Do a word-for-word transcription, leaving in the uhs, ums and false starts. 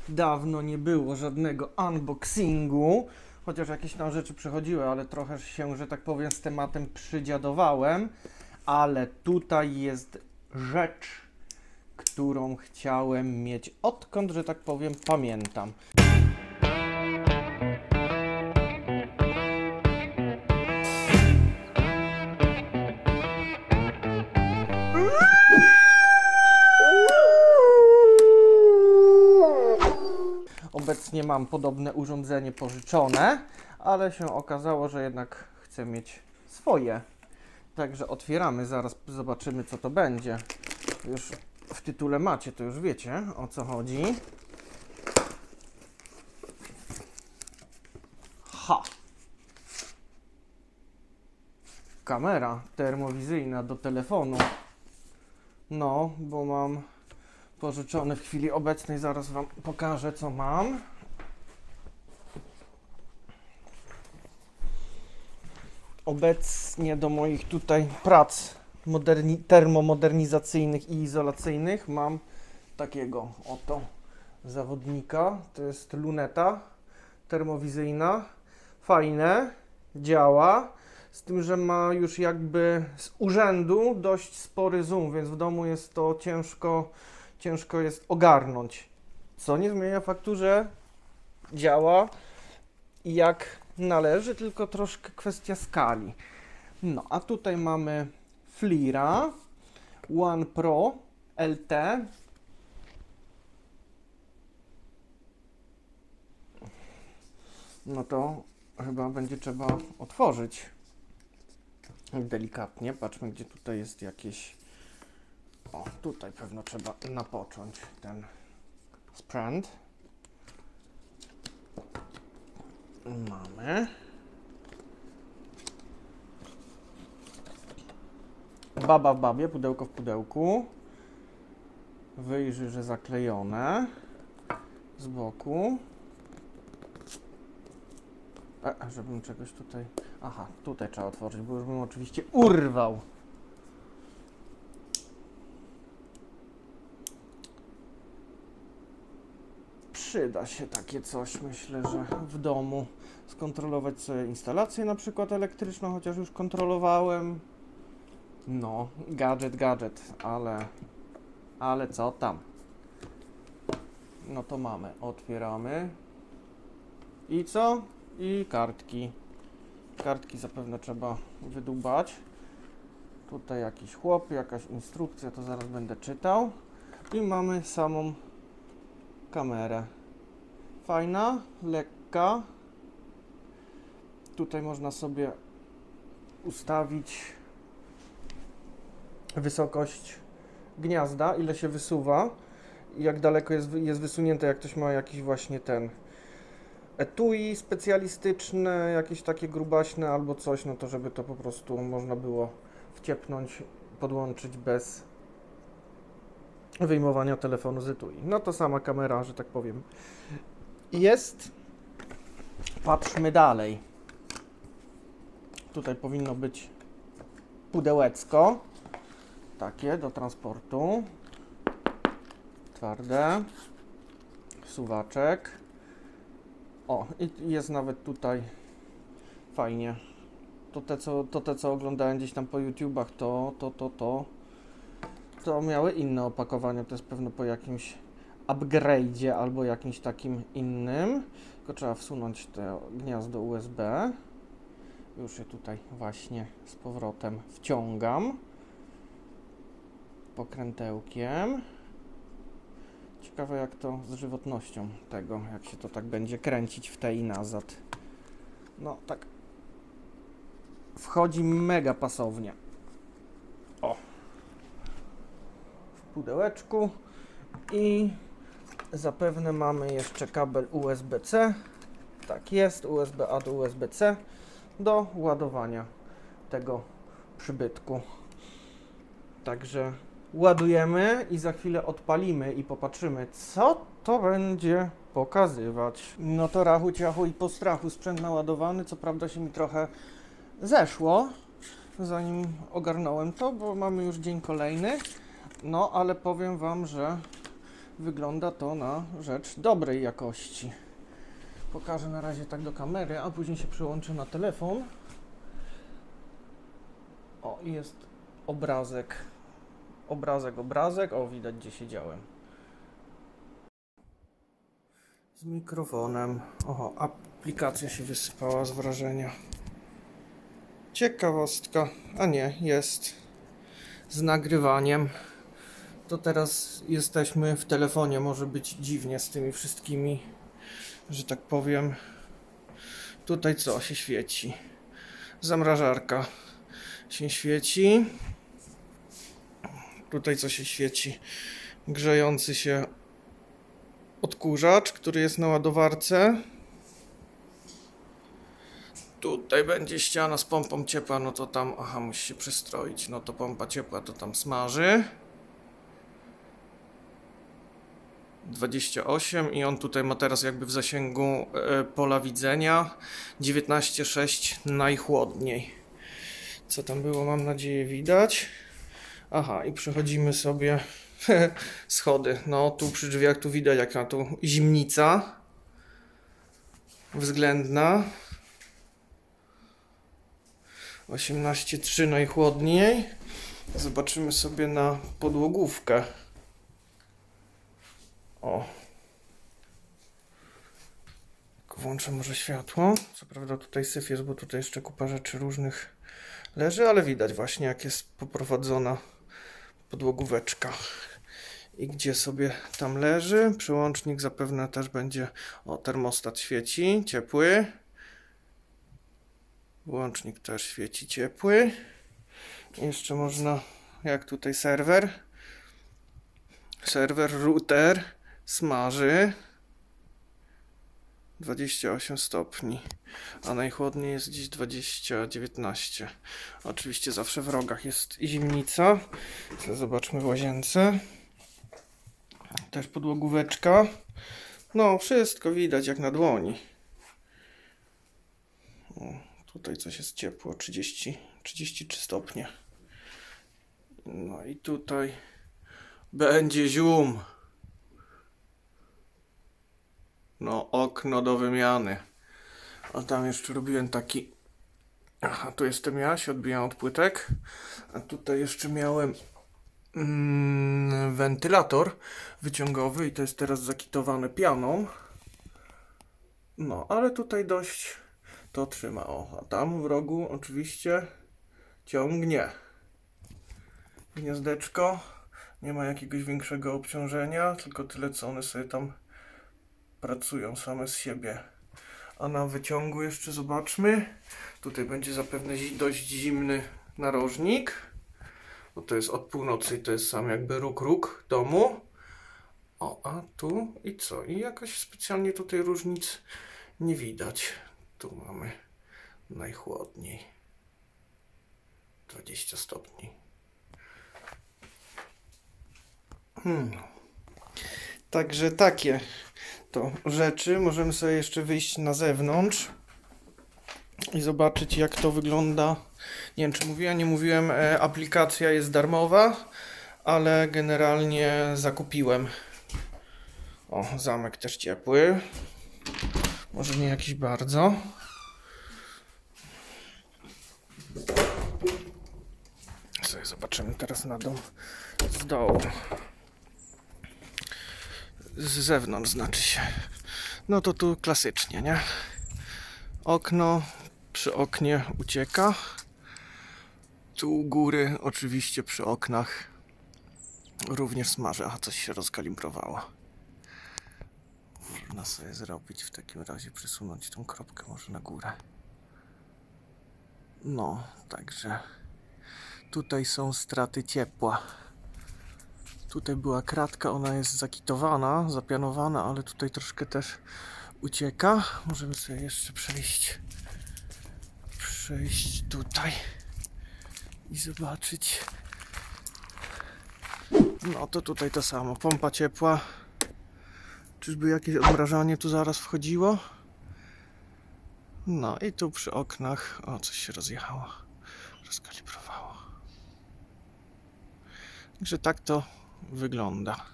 Dawno nie było żadnego unboxingu, chociaż jakieś tam rzeczy przechodziły, ale trochę się, że tak powiem, z tematem przydziadowałem. Ale tutaj jest rzecz, którą chciałem mieć odkąd, że tak powiem, pamiętam. Obecnie mam podobne urządzenie pożyczone, ale się okazało, że jednak chcę mieć swoje. Także otwieramy, zaraz zobaczymy, co to będzie. Już w tytule macie, to już wiecie, o co chodzi. Ha! Kamera termowizyjna do telefonu. No, bo mam pożyczone w chwili obecnej, zaraz Wam pokażę, co mam. Obecnie do moich tutaj prac moderni- termomodernizacyjnych i izolacyjnych mam takiego oto zawodnika. To jest luneta termowizyjna. Fajne, działa. Z tym, że ma już jakby z urzędu dość spory zoom, więc w domu jest to ciężko, ciężko jest ogarnąć. Co nie zmienia faktu, że działa jak należy, tylko troszkę kwestia skali. No, a tutaj mamy Flira One Pro L T. No to chyba będzie trzeba otworzyć delikatnie. Patrzmy, gdzie tutaj jest jakieś... O, tutaj pewno trzeba napocząć ten sprzęt. Mamy. Baba w babie, pudełko w pudełku. Wyjrzy, że zaklejone. Z boku. E, żebym czegoś tutaj... Aha, tutaj trzeba otworzyć, bo już bym oczywiście urwał. Przyda się takie coś, myślę, że w domu. Skontrolować sobie instalację na przykład elektryczną, chociaż już kontrolowałem. No, gadżet, gadżet, ale... Ale co tam? No to mamy, otwieramy. I co? I kartki. Kartki zapewne trzeba wydłubać. Tutaj jakiś chłop, jakaś instrukcja, to zaraz będę czytał. I mamy samą kamerę. Fajna, lekka. Tutaj można sobie ustawić wysokość gniazda, ile się wysuwa, jak daleko jest, jest wysunięte, jak ktoś ma jakiś właśnie ten etui specjalistyczne, jakieś takie grubaśne albo coś, no to żeby to po prostu można było wciepnąć, podłączyć bez wyjmowania telefonu z etui. No to sama kamera, że tak powiem, jest. Patrzmy dalej. Tutaj powinno być pudełeczko, takie do transportu, twarde, suwaczek. O, i jest nawet tutaj fajnie. To te, co, to te, co oglądałem gdzieś tam po YouTubach, to, to, to, to, to miały inne opakowania. To jest pewno po jakimś upgrade'zie albo jakimś takim innym. Tylko trzeba wsunąć to gniazdo U S B. Już je tutaj właśnie z powrotem wciągam pokrętełkiem. Ciekawe, jak to z żywotnością tego, jak się to tak będzie kręcić w tej i nazad. No tak wchodzi mega pasownie. O! W pudełeczku i zapewne mamy jeszcze kabel U S B C. Tak jest, U S B A do U S B C do ładowania tego przybytku. Także ładujemy i za chwilę odpalimy i popatrzymy, co to będzie pokazywać. No to rachu, ciachu i po strachu. Sprzęt naładowany, co prawda się mi trochę zeszło, zanim ogarnąłem to, bo mamy już dzień kolejny. No, ale powiem Wam, że wygląda to na rzecz dobrej jakości. Pokażę na razie tak do kamery, a później się przyłączę na telefon. O, i jest obrazek. Obrazek, obrazek. O, widać, gdzie siedziałem. Z mikrofonem. Oho, aplikacja się wysypała z wrażenia. Ciekawostka. A nie, jest. Z nagrywaniem. To teraz jesteśmy w telefonie. Może być dziwnie z tymi wszystkimi, że tak powiem. Tutaj co się świeci? Zamrażarka się świeci. Tutaj co się świeci? Grzejący się odkurzacz, który jest na ładowarce. Tutaj będzie ściana z pompą ciepła, no to tam, aha, musi się przystroić. No to pompa ciepła to tam smaży. dwadzieścia osiem i on tutaj ma teraz jakby w zasięgu e, pola widzenia. dziewiętnaście przecinek sześć najchłodniej. Co tam było, mam nadzieję, widać. Aha, i przechodzimy sobie schody. No tu przy drzwiach tu widać jaka tu zimnica względna. osiemnaście przecinek trzy najchłodniej. Zobaczymy sobie na podłogówkę. O. Tylko włączę może światło. Co prawda tutaj syf jest, bo tutaj jeszcze kupa rzeczy różnych leży, ale widać właśnie jak jest poprowadzona podłogóweczka. I gdzie sobie tam leży. Przełącznik zapewne też będzie... O, termostat świeci, ciepły. Włącznik też świeci, ciepły. Jeszcze można... Jak tutaj serwer. Serwer, router. Smaży. dwadzieścia osiem stopni. A najchłodniej jest dziś dwadzieścia dziewiętnaście. Oczywiście zawsze w rogach jest zimnica. Zobaczmy w łazience. Też podłogóweczka. No, wszystko widać jak na dłoni. O, tutaj coś jest ciepło. trzydzieści, trzydzieści trzy stopnie. No i tutaj będzie zium. No, okno do wymiany. A tam jeszcze robiłem taki... Aha, tu jestem ja, się odbijam od płytek. A tutaj jeszcze miałem mm, wentylator wyciągowy i to jest teraz zakitowane pianą. No, ale tutaj dość to trzyma. O, a tam w rogu oczywiście ciągnie. Gniazdeczko. Nie ma jakiegoś większego obciążenia, tylko tyle co one sobie tam pracują same z siebie. A na wyciągu jeszcze zobaczmy. Tutaj będzie zapewne dość zimny narożnik. Bo to jest od północy i to jest sam jakby róg róg domu. O, a tu i co? I jakoś specjalnie tutaj różnic nie widać. Tu mamy najchłodniej. dwadzieścia stopni. Hmm. Także takie to rzeczy. Możemy sobie jeszcze wyjść na zewnątrz i zobaczyć jak to wygląda. Nie wiem czy mówiłem, nie mówiłem, e, aplikacja jest darmowa, ale generalnie zakupiłem. O, zamek też ciepły. Może nie jakiś bardzo. Sobie zobaczymy teraz na dom z dołu. Z zewnątrz znaczy się. No to tu klasycznie, nie? Okno przy oknie ucieka. Tu u góry oczywiście przy oknach również smaży. A coś się rozkalibrowało. Można sobie zrobić w takim razie, przesunąć tą kropkę może na górę. No, także tutaj są straty ciepła. Tutaj była kratka, ona jest zakitowana, zapianowana, ale tutaj troszkę też ucieka. Możemy sobie jeszcze przejść, przejść tutaj i zobaczyć. No to tutaj to samo, pompa ciepła. Czyżby jakieś odmrażanie tu zaraz wchodziło? No i tu przy oknach, o coś się rozjechało, rozkalibrowało. Także tak to wygląda.